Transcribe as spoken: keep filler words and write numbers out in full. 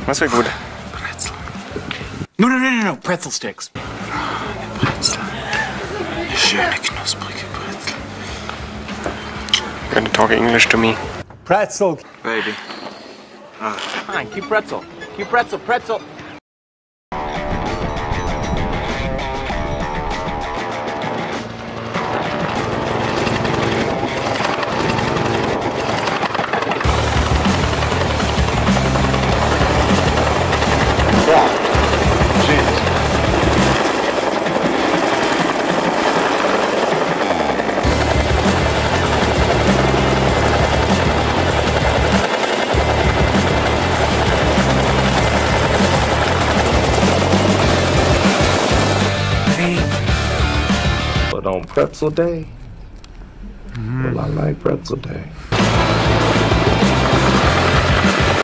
Was wäre gut? Pretzel. No, no, no, no, no. Pretzel sticks. Pretzel. Eine schöne, knusprige Pretzel. You're gonna talk English to me. Pretzel. Baby. Ah. Come on, keep pretzel. Keep pretzel, pretzel. But on Pretzel Day, well, I like Pretzel Day.